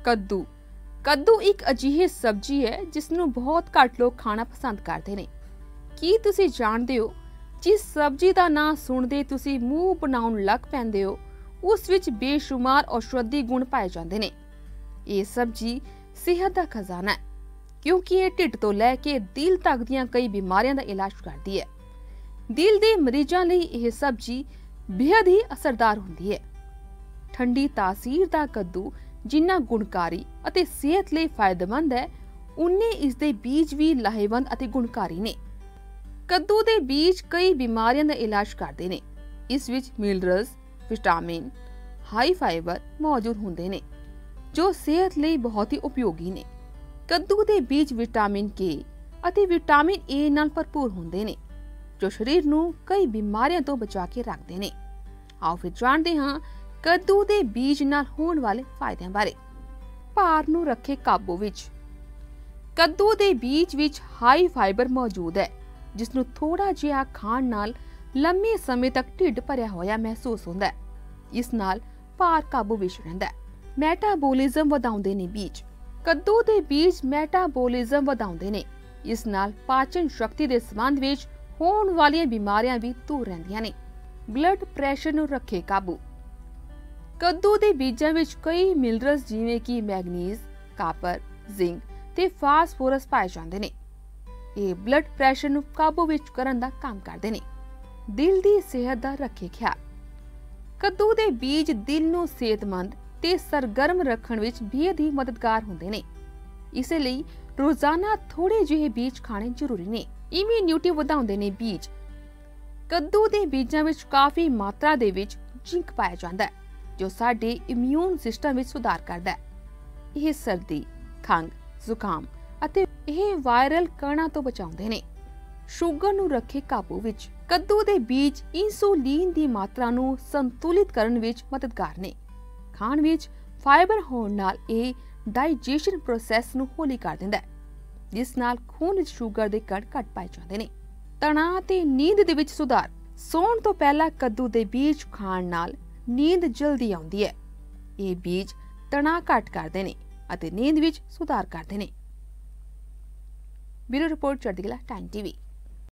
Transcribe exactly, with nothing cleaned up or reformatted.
ਕੱਦੂ ਕੱਦੂ ਇੱਕ ਅਜਿਹੀ ਸਬਜ਼ੀ ਹੈ ਜਿਸ ਨੂੰ ਬਹੁਤ ਘੱਟ ਲੋਕ ਖਾਣਾ ਪਸੰਦ ਕਰਦੇ ਨੇ। ਕੀ ਤੁਸੀਂ ਜਾਣਦੇ ਹੋ ਜਿਸ ਸਬਜ਼ੀ ਦਾ ਨਾਂ ਸੁਣਦੇ ਤੁਸੀਂ ਮੂੰਹ ਬਣਾਉਣ ਲੱਗ ਪੈਂਦੇ ਹੋ, ਉਸ ਵਿੱਚ ਬੇਸ਼ੁਮਾਰ ਔਸ਼ਧੀ ਗੁਣ ਪਾਏ ਜਾਂਦੇ ਨੇ। ਇਹ ਸਬਜ਼ੀ ਸਿਹਤ ਦਾ ਖਜ਼ਾਨਾ ਹੈ ਕਿਉਂਕਿ ਇਹ ਢਿੱਡ ਤੋਂ ਲੈ ਕੇ ਦਿਲ ਤੱਕ ਦੀਆਂ ਕਈ ਬਿਮਾਰੀਆਂ ਦਾ ਇਲਾਜ ਕਰਦੀ ਹੈ। ਦਿਲ ਦੇ ਮਰੀਜ਼ਾਂ ਲਈ ਇਹ ਸਬਜ਼ੀ ਬੇहद ਹੀ ਅਸਰਦਾਰ ਹੁੰਦੀ ਹੈ। ਠੰਡੀ ਤਾਸੀਰ ਦਾ ਕੱਦੂ ਜਿੰਨਾ ਗੁਣਕਾਰੀ ਅਤੇ ਸਿਹਤ ਲਈ ਫਾਇਦੇਮੰਦ ਹੈ, ਉਨੇ ਇਸ ਦੇ ਬੀਜ ਵੀ ਲਾਹੇਵੰਦ ਅਤੇ ਗੁਣਕਾਰੀ ਨੇ। ਕੱਦੂ ਦੇ ਬੀਜ ਕਈ ਬਿਮਾਰੀਆਂ ਦਾ ਇਲਾਜ ਕਰਦੇ ਨੇ। ਇਸ ਵਿੱਚ ਮਿਨਰਲਸ, ਵਿਟਾਮਿਨ, ਹਾਈ ਫਾਈਬਰ ਮੌਜੂਦ ਹੁੰਦੇ ਨੇ ਜੋ ਸਿਹਤ ਲਈ ਬਹੁਤ ਹੀ ਉਪਯੋਗੀ ਨੇ। ਕੱਦੂ ਦੇ ਬੀਜ ਵਿਟਾਮਿਨ ਕੇ ਅਤੇ ਵਿਟਾਮਿਨ ਏ ਨਾਲ ਭਰਪੂਰ ਹੁੰਦੇ ਨੇ ਜੋ ਸਰੀਰ ਨੂੰ ਕਈ ਬਿਮਾਰੀਆਂ ਤੋਂ ਬਚਾ ਕੇ ਰੱਖਦੇ ਨੇ। ਆਓ ਫਿਰ ਜਾਣਦੇ ਹਾਂ ਕੱਦੂ ਦੇ ਬੀਜ ਨਾਲ ਹੋਣ ਵਾਲੇ ਫਾਇਦਿਆਂ ਬਾਰੇ। ਭਾਰ ਨੂੰ ਰੱਖੇ ਕਾਬੂ ਵਿੱਚ। ਕੱਦੂ ਦੇ ਬੀਜ ਵਿੱਚ ਹਾਈ ਫਾਈਬਰ ਮੌਜੂਦ ਹੈ ਜਿਸ ਨੂੰ ਥੋੜਾ ਜਿਹਾ ਖਾਣ ਨਾਲ ਲੰਮੇ ਸਮੇਂ ਤੱਕ ਢਿੱਡ ਭਰਿਆ ਹੋਇਆ ਮਹਿਸੂਸ ਹੁੰਦਾ ਹੈ। ਇਸ ਨਾਲ ਭਾਰ ਕਾਬੂ ਵਿੱਚ ਰਹਿੰਦਾ ਹੈ। ਮੈਟਾਬੋਲਿਜ਼ਮ ਵਧਾਉਂਦੇ ਨੇ ਬੀਜ। ਕੱਦੂ ਦੇ ਬੀਜ ਮੈਟਾਬੋਲਿਜ਼ਮ ਵਧਾਉਂਦੇ ਨੇ। ਇਸ ਨਾਲ ਪਾਚਨ ਸ਼ਕਤੀ ਦੇ ਸੰਬੰਧ ਵਿੱਚ ਹੋਣ ਵਾਲੀਆਂ ਬਿਮਾਰੀਆਂ ਵੀ ਦੂਰ ਰਹਿੰਦੀਆਂ ਨੇ। ਬਲੱਡ ਪ੍ਰੈਸ਼ਰ ਨੂੰ ਰੱਖੇ ਕਾਬੂ। ਕੱਦੂ ਦੇ ਬੀਜਾਂ ਵਿੱਚ ਕਈ ਮਿਨਰਲਸ ਜਿਵੇਂ ਕਿ ਮੈਗਨੀਜ਼, ਕਾਪਰ, ਜ਼ਿੰਕ ਤੇ ਫਾਸਫੋਰਸ ਪਾਏ ਜਾਂਦੇ ਨੇ। ਇਹ ਬਲੱਡ ਪ੍ਰੈਸ਼ਰ ਨੂੰ ਕਾਬੂ ਵਿੱਚ ਕਰਨ ਦਾ ਕੰਮ ਕਰਦੇ ਨੇ। ਦਿਲ ਦੀ ਸਿਹਤ ਦਾ ਰੱਖੇ ਖਿਆਲ। ਕੱਦੂ ਦੇ ਬੀਜ ਦਿਲ ਨੂੰ ਸਿਹਤਮੰਦ ਤੇ ਸਰਗਰਮ ਰੱਖਣ ਵਿੱਚ ਬੇहद ਹੀ ਮਦਦਗਾਰ ਹੁੰਦੇ ਨੇ। ਇਸੇ ਲਈ ਰੋਜ਼ਾਨਾ ਥੋੜੇ ਜਿਹੇ ਬੀਜ ਖਾਣੇ ਜ਼ਰੂਰੀ ਨੇ। ਇਮਿਊਨਿਟੀ ਵਧਾਉਂਦੇ ਨੇ ਬੀਜ। ਕੱਦੂ ਦੇ ਬੀਜਾਂ ਵਿੱਚ ਕਾਫੀ ਮਾਤਰਾ ਦੇ ਵਿੱਚ ਜ਼ਿੰਕ ਪਾਇਆ ਜਾਂਦਾ ਹੈ ਜੋ ਸਾਡੇ ਇਮਿਊਨ ਸਿਸਟਮ ਵਿੱਚ ਸੁਧਾਰ ਕਰਦਾ ਹੈ। ਇਹ ਸਰਦੀ, ਖੰਘ, ਜ਼ੁਕਾਮ ਅਤੇ ਇਹ ਵਾਇਰਲ ਕਣਾਂ ਤੋਂ ਬਚਾਉਂਦੇ ਨੇ। ਸ਼ੂਗਰ ਨੂੰ ਰੱਖੇ ਕਾਬੂ ਵਿੱਚ। ਕੱਦੂ ਦੇ ਬੀਜ ਇਨਸੂਲਿਨ ਦੀ ਮਾਤਰਾ ਨੂੰ ਸੰਤੁਲਿਤ ਕਰਨ ਵਿੱਚ ਮਦਦਗਾਰ ਨੇ। ਖਾਣ ਵਿੱਚ ਫਾਈਬਰ ਹੋਣ ਨਾਲ ਇਹ ਡਾਈਜੈਸ਼ਨ ਪ੍ਰੋਸੈਸ ਨੂੰ ਹੌਲੀ ਕਰ ਦਿੰਦਾ ਹੈ ਜਿਸ ਨਾਲ ਖੂਨ ਵਿੱਚ ਸ਼ੂਗਰ ਦੇ ਕਣ ਘੱਟ ਪਾਏ ਜਾਂਦੇ ਨੇ। ਤਣਾਅ ਤੇ ਨੀਂਦ ਦੇ ਵਿੱਚ ਸੁਧਾਰ। ਸੌਣ ਤੋਂ ਪਹਿਲਾਂ ਕੱਦੂ ਦੇ ਬੀਜ ਖਾਣ ਨਾਲ ਨੀਂਦ ਜਲਦੀ ਆਉਂਦੀ ਹੈ। ਇਹ ਬੀਜ ਤਣਾਅ ਘੱਟ ਕਰਦੇ ਨੇ ਅਤੇ ਨੀਂਦ ਵਿੱਚ ਸੁਧਾਰ ਕਰਦੇ ਨੇ। ਬਿਊਰੋ ਰਿਪੋਰਟ, ਚੜ੍ਹਦੀ ਕਲਾ ਟਾਈਮ ਟੀਵੀ।